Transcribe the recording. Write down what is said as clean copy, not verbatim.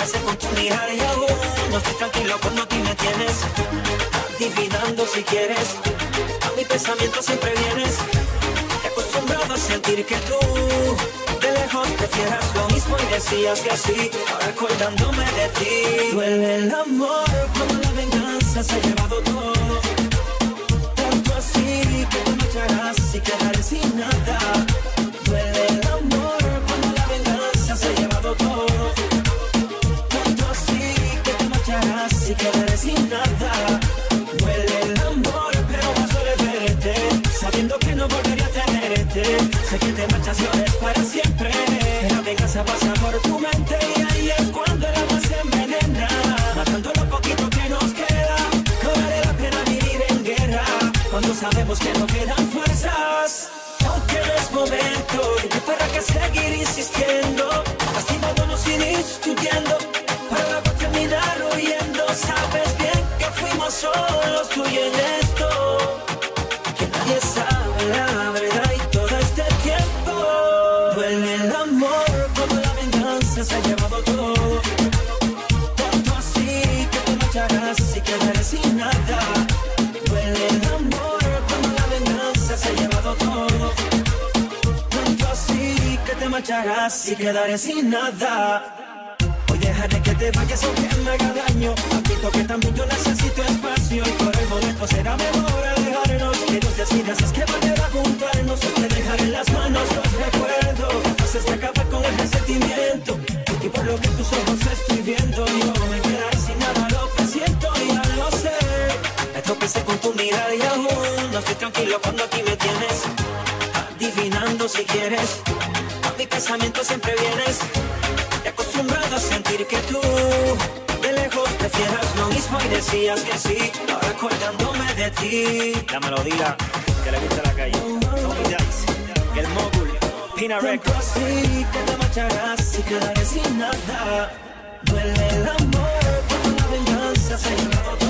tropecé con tu mirar y aún no estoy tranquilo cuando aquí me tienes. Adivinando si quieres, a mi pensamiento siempre vienes. He acostumbrado a sentir que tú de lejos prefieras lo mismo y decías que sí, ahora acordándome de ti. Duele el amor cuando la venganza se ha llevado todo. Tanto así que te marcharás y quedaré sin nada. Duele el amor cuando la venganza se ha llevado todo. Tanto así que te marcharás y quedaré sin nada. Duele el amor, pero paso de verte, sabiendo que no volveré a tenerte. Sé que te marchas y ahora es para siempre. La venganza pasa por tu mente y ahí es cuando el alma se envenena, matando lo poquito que nos queda. No vale la pena vivir en guerra cuando sabemos que no quedan fuerzas. Aunque no es momento de para que seguir insistiendo, lastimándonos y discutiendo, para luego terminar huyendo. Sabes bien que fuimos solos tú y en esto, que nadie sabe la verdad y todo este tiempo. Duele el amor cuando la venganza se ha llevado todo. Tanto así que te marcharás y quedaré sin nada. Duele el amor cuando la venganza se ha llevado todo. Tanto así que te marcharás y quedaré sin nada. Hoy dejaré que te vayas aunque me haga daño. Admito que también yo necesito espacio y por el momento será mejor alejarnos. Que Dios decida si es que volver a juntarnos o te dejaré en las manos los recuerdos. Haces de acabar con el resentimiento y por lo que tus ojos estoy viendo, yo me quedaré sin nada, lo que siento ya lo sé. Me tropecé con tu mirar y aún no estoy tranquilo cuando aquí me tienes. Adivinando si quieres, a mi pensamiento siempre vienes. He acostumbrado a sentir que tú de lejos prefieras lo mismo y decías que sí, ahora acordándome de ti. La melodía que le gusta a la calle, Tony Dice, el Mogul, Pina Records. Así que te marcharás y quedaré sin nada. Duele el amor cuando la venganza se ha llevado todo.